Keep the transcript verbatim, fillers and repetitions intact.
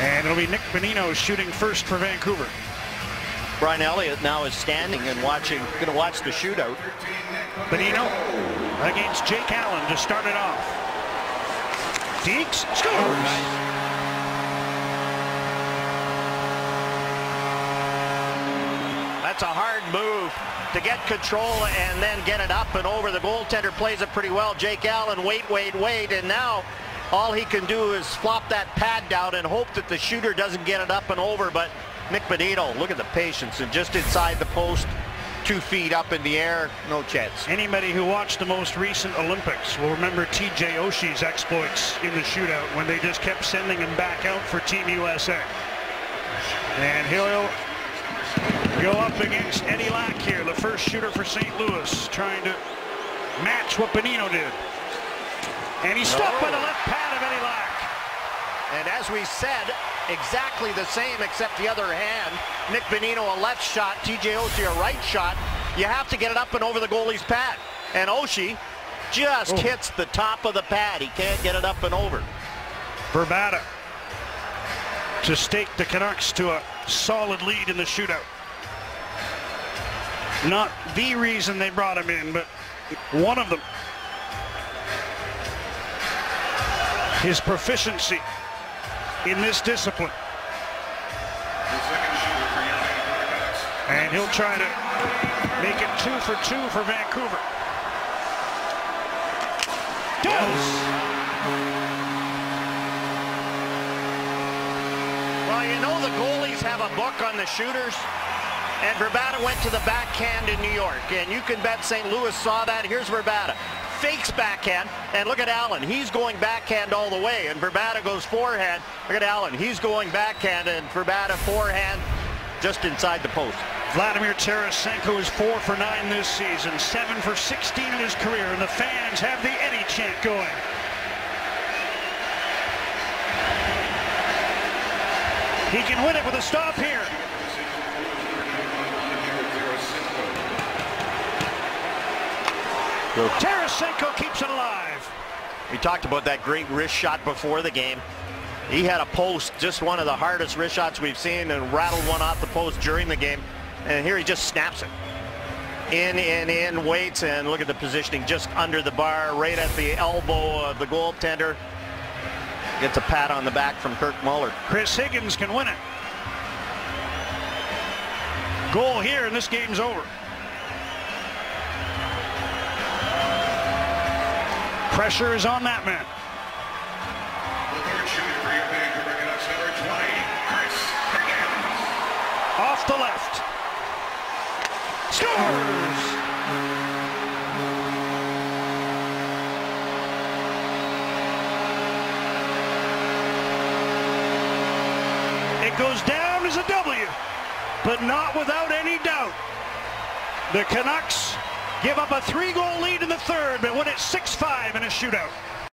And it'll be Nick Bonino shooting first for Vancouver. Brian Elliott now is standing and watching, going to watch the shootout. Bonino against Jake Allen to start it off. Deeks scores. That's a hard move to get control and then get it up and over. The goaltender plays it pretty well. Jake Allen, wait, wait, wait, and now all he can do is flop that pad down and hope that the shooter doesn't get it up and over. But Nick Bonino, look at the patience, and just inside the post, two feet up in the air, no chance. Anybody who watched the most recent Olympics will remember T J Oshie's exploits in the shootout when they just kept sending him back out for Team U S A. And he'll go up against Eddie Lack here, the first shooter for Saint Louis, trying to match what Bonino did. And he's stopped oh. by the left pad of Eddie Lack. And as we said, exactly the same except the other hand. Nick Bonino a left shot, T J Oshie a right shot. You have to get it up and over the goalie's pad. And Oshie just oh. hits the top of the pad. He can't get it up and over. Verbata to stake the Canucks to a solid lead in the shootout. Not the reason they brought him in, but one of them. His proficiency in this discipline. And he'll try to make it two for two for Vancouver. Does. Well, you know the goalies have a book on the shooters. And Verbata went to the backhand in New York. And you can bet Saint Louis saw that. Here's Verbata. Fakes backhand, and look at Allen. He's going backhand all the way, and Verbata goes forehand. Look at Allen. He's going backhand, and Verbata forehand just inside the post. Vladimir Tarasenko is four for nine this season, seven for sixteen in his career, and the fans have the Eddie chant going. He can win it with a stop here. Tarasenko keeps it alive. We talked about that great wrist shot before the game. He had a post, just one of the hardest wrist shots we've seen, and rattled one off the post during the game. And here he just snaps it. In, in, in, waits, and look at the positioning just under the bar, right at the elbow of the goaltender. Gets a pat on the back from Kirk Muller. Chris Higgins can win it. Goal here, and this game's over. Pressure is on that man. The third shooter for your Vancouver Canucks, number twenty, Chris Higgins. Off the left. Scores! It goes down as a W, but not without any doubt. The Canucks give up a three-goal lead in the third, but win it six five in a shootout.